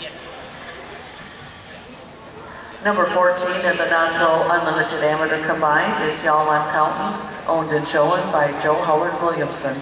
Number 14 in the non-pro unlimited amateur combined is Y'all I'm Countin', owned and shown by Joe Howard Williamson.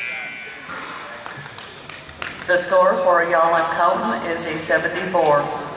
The score for Y'all I'm Countin' is a 74.